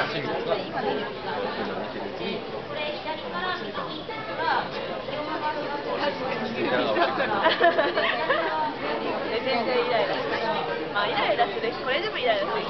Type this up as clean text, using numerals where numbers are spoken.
しみとか、そういうのを見てるうちに、友達に感じた。 全然イライラしない。まあイライラする、これでもイライラする。